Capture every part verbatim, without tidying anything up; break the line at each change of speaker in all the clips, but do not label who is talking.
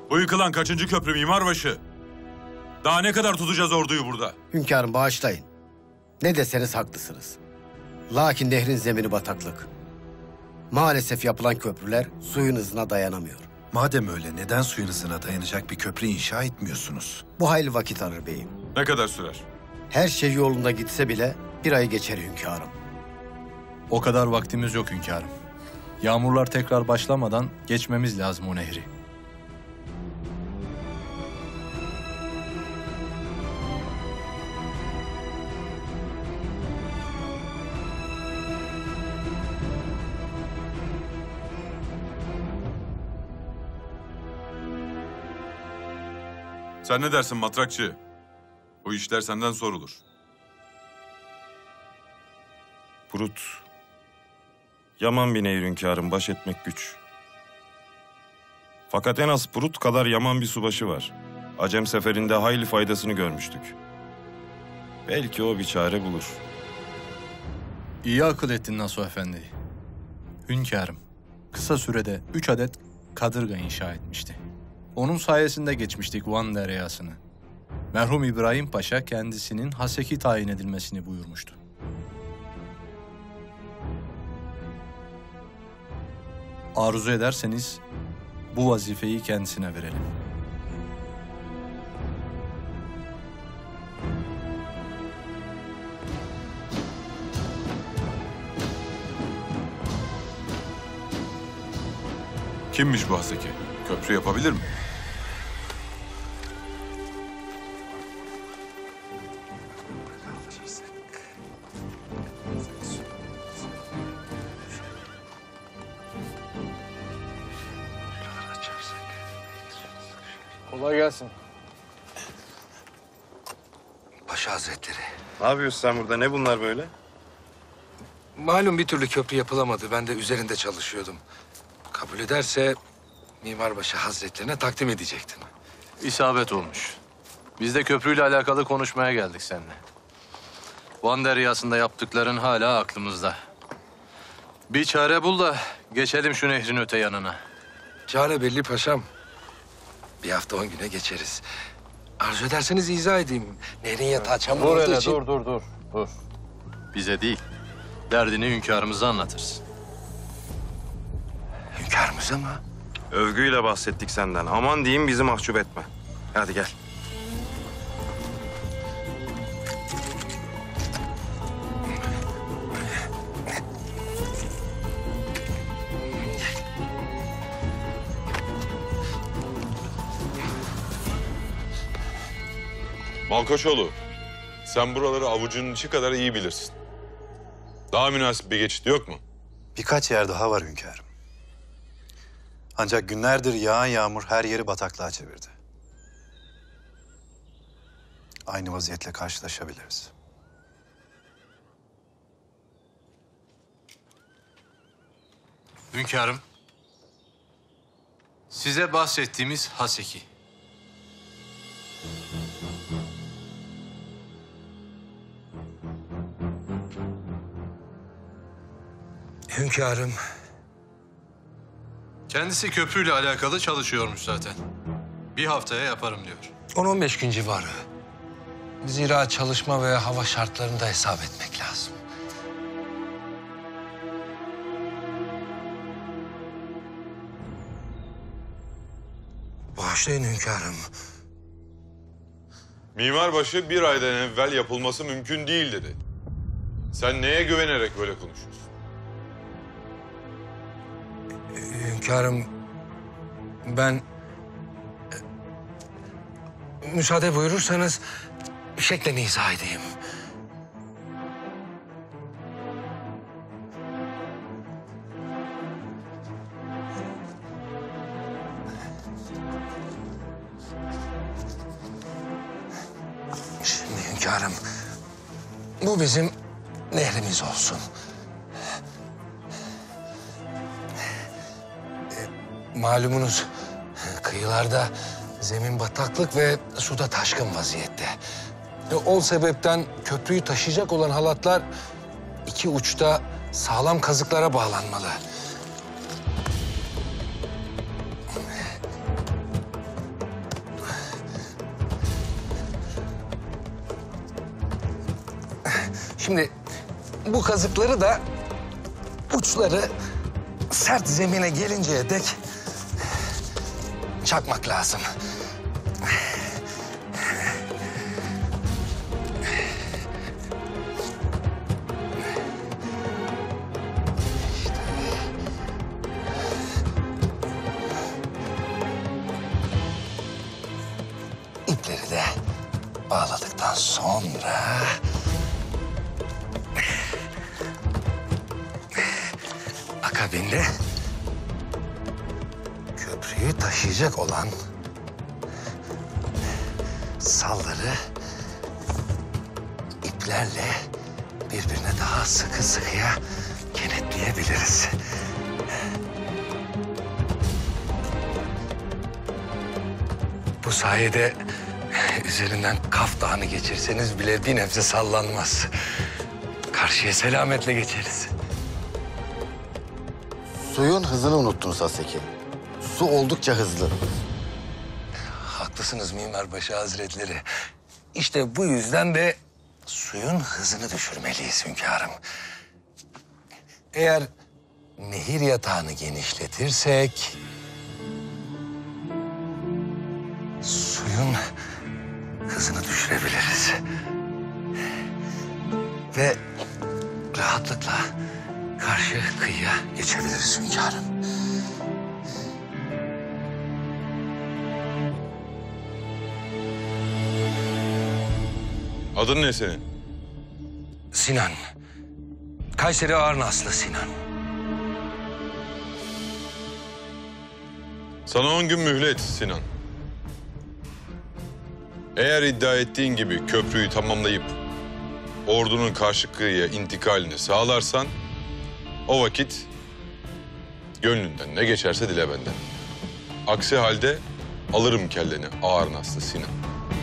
Bu yıkılan kaçıncı köprü Mimarbaşı? Daha ne kadar tutacağız orduyu burada?
Hünkârım bağışlayın. Ne deseniz haklısınız. Lakin nehrin zemini bataklık. Maalesef yapılan köprüler suyun hızına dayanamıyor.
Madem öyle neden suyun hızına dayanacak bir köprü inşa etmiyorsunuz?
Bu hayli vakit alır beyim.
Ne kadar sürer?
Her şey yolunda gitse bile bir ay geçer hünkârım.
O kadar vaktimiz yok hünkârım. Yağmurlar tekrar başlamadan geçmemiz lazım o nehri.
Sen ne dersin matrakçı? Bu işler senden sorulur.
Prut. Yaman bir nehir hünkârım, baş etmek güç. Fakat en az Prut kadar yaman bir subaşı var. Acem seferinde hayli faydasını görmüştük. Belki o bir çare bulur.
İyi akıl ettin Nasuh Efendi. Hünkârım, kısa sürede üç adet kadırga inşa etmişti. Onun sayesinde geçmiştik Van Deryası'nı. Merhum İbrahim Paşa kendisinin haseki tayin edilmesini buyurmuştu. Arzu ederseniz bu vazifeyi kendisine verelim.
Kimmiş bu haseki? Köprü yapabilir mi?
Kolay gelsin.
Paşa Hazretleri.
Ne yapıyorsun sen burada? Ne bunlar böyle?
Malum bir türlü köprü yapılamadı. Ben de üzerinde çalışıyordum. Kabul ederse Mimarbaşı Hazretlerine takdim edecektim.
İsabet olmuş. Biz de köprüyle alakalı konuşmaya geldik seninle. Van Deryası'nda yaptıkların hala aklımızda. Bir çare bul da geçelim şu nehrin öte yanına.
Çare belli paşam. Bir hafta on güne geçeriz. Arzu ederseniz izah edeyim. Nehrin yatağı çamur
Dur
olduğu
hele,
için...
dur, dur, dur, dur. Bize değil, derdini hünkârımıza anlatırsın.
Hünkârımıza mı?
Övgüyle bahsettik senden. Aman diyeyim bizi mahcup etme. Hadi gel.
Malkoçoğlu, sen buraları avucunun içi kadar iyi bilirsin. Daha münasip bir geçit yok mu?
Birkaç yer daha var hünkârım. Ancak günlerdir yağan yağmur her yeri bataklığa çevirdi. Aynı vaziyetle karşılaşabiliriz.
Hünkârım, size bahsettiğimiz haseki.
Hünkârım.
Kendisi köprüyle alakalı çalışıyormuş zaten. Bir haftaya yaparım diyor.
on on beş gün civarı. Zira çalışma ve hava şartlarını da hesap etmek lazım. Bağışlayın hünkârım.
Mimarbaşı bir aydan evvel yapılması mümkün değil dedi. Sen neye güvenerek böyle konuşuyorsun?
Hünkârım, ben... Müsaade buyurursanız şeklen izah edeyim. Şimdi hünkârım, bu bizim nehrimiz olsun. Malumunuz kıyılarda zemin bataklık ve suda taşkın vaziyette. E, o sebepten köprüyü taşıyacak olan halatlar iki uçta sağlam kazıklara bağlanmalı. Şimdi bu kazıkları da uçları sert zemine gelinceye dek çakmak lazım. İpleri de bağladıktan sonra akabinde köprüyü taşıyacak olan salları iplerle birbirine daha sıkı sıkıya kenetleyebiliriz. Bu sayede üzerinden Kaf Dağı'nı geçirseniz bile bir nebze sallanmaz. Karşıya selametle geçeriz.
Suyun hızını unuttunuz Haseki. Su oldukça hızlı.
Haklısınız Mimarbaşı Hazretleri. İşte bu yüzden de suyun hızını düşürmeliyiz hünkârım. Eğer nehir yatağını genişletirsek suyun hızını düşürebiliriz. Ve rahatlıkla karşı kıyıya geçebiliriz hünkârım.
Adın ne senin?
Sinan. Kayseri Ağrınaslı Sinan.
Sana on gün mühlet Sinan. Eğer iddia ettiğin gibi köprüyü tamamlayıp ordunun karşı kıyıya intikalini sağlarsan o vakit gönlünden ne geçerse dile benden. Aksi halde alırım kelleni Ağrınaslı Sinan.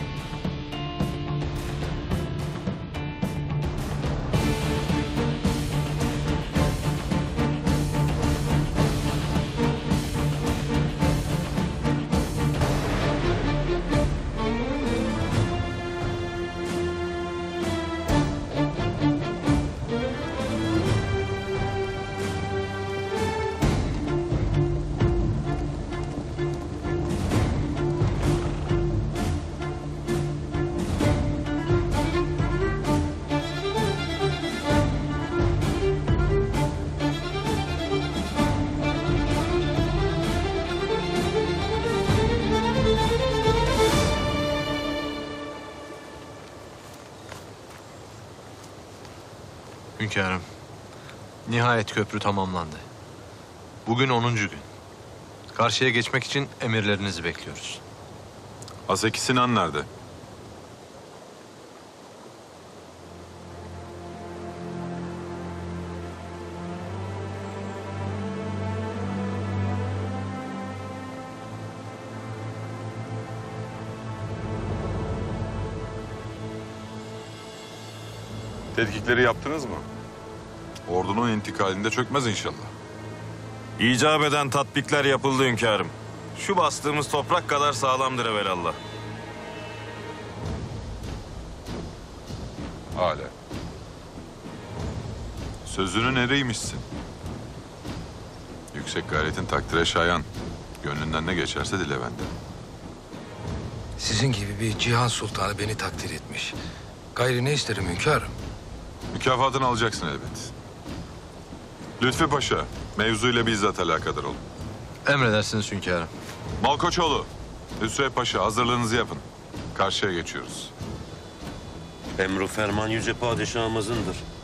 Hünkârım, nihayet köprü tamamlandı. Bugün onuncu gün. Karşıya geçmek için emirlerinizi bekliyoruz.
Haseki Sinan nerede? Tetkikleri yaptınız mı? Ordunun intikalinde çökmez inşallah.
İcap eden tatbikler yapıldı hünkârım. Şu bastığımız toprak kadar sağlamdır evelallah.
Hala. Sözünün eriymişsin. Yüksek gayretin takdire şayan. Gönlünden ne geçerse dile benden.
Sizin gibi bir Cihan Sultanı beni takdir etmiş. Gayrı ne isterim hünkârım?
Mükafatını alacaksın elbet. Lütfi Paşa, mevzuyla bizzat alakadar olun.
Emredersiniz hünkârım.
Malkoçoğlu, Hüsrev Paşa hazırlığınızı yapın. Karşıya geçiyoruz.
Emru ferman yüce padişahımızındır.